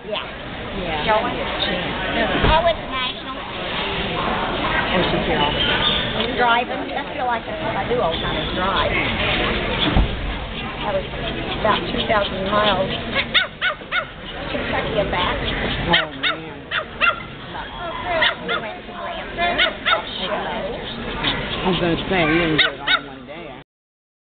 Yeah. Yeah. Showing? I went to National. Oh, she's here all the time. Driving. I feel like that's what I do all the time is drive. That was about 2,000 miles. Kentucky and back. Oh, man. We went to Lansing. I was going to say,